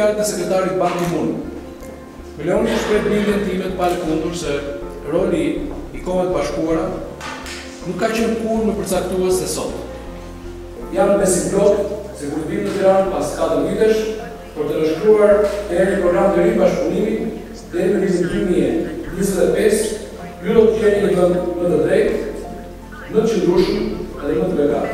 fjalët e sekretarit Ban Ki-moon. Milioni shpret bindjen time të palëkundur se roli i Kohëve të Bashkuara nuk ka qenë kurrë më përcaktues se sot. Jam besimplot se kur vim në Tiranë pas 4 vitesh për të nënshkruar një program të ri bashkëpunimi deri në vitin 2025, ju do të keni një vend më të drejtë, më të qëndrueshëm dhe më të legal.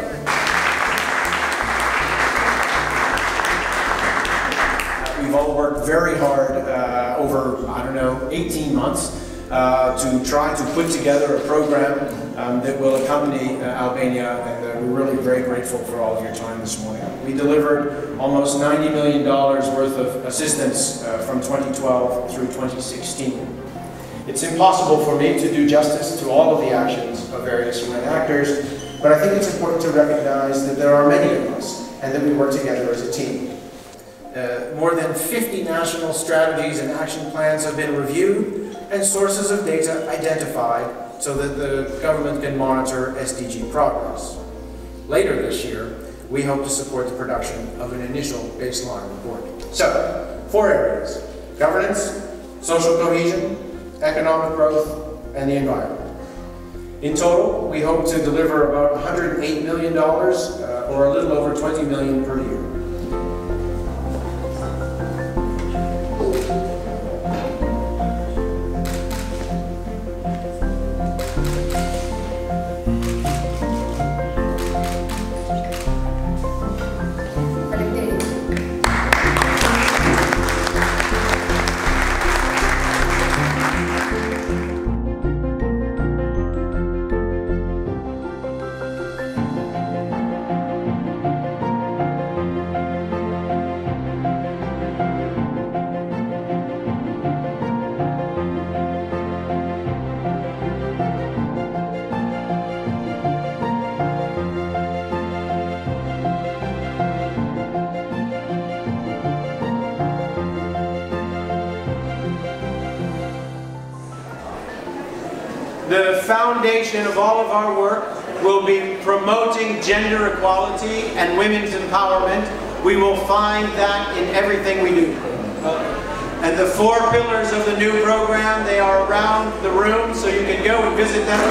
We've all worked very hard over, 18 months to try to put together a program that will accompany Albania, and we're really very grateful for all of your time this morning. We delivered almost $90 million worth of assistance from 2012 through 2016. It's impossible for me to do justice to all of the actions of various UN actors, but I think it's important to recognize that there are many of us and that we work together as a team. More than 50 national strategies and action plans have been reviewed and sources of data identified so that the government can monitor SDG progress. Later this year, we hope to support the production of an initial baseline report. So, 4 areas: governance, social cohesion, economic growth, and the environment. In total, we hope to deliver about $108 million, or a little over 20 million per year. The foundation of all of our work will be promoting gender equality and women's empowerment. We will find that in everything we do. And the 4 pillars of the new program, they are around the room, so you can go and visit them.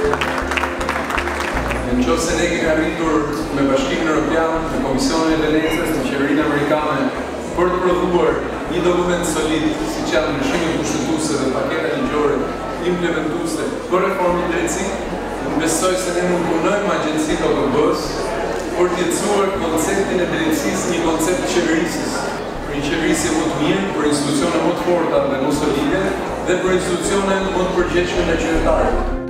Nëse ne kemi arritur me Bashkimin Evropian, me Komisionin e Venecës, me Qeverinë Amerikane për të prodhuar një dokument solid, siç janë ndryshimi kushtetuese dhe paketa ligjore implementuese për reformën e drejtësisë, besoj se ne mund të punojmë me Agjencitë OKB-s për të jetësuar konceptin e drejtësisë, një koncept qeverisës, për një qeverisje më të mirë, për institucione më të forta dhe më solide dhe për institucione më të përgjegjshme ndaj qytetarëve.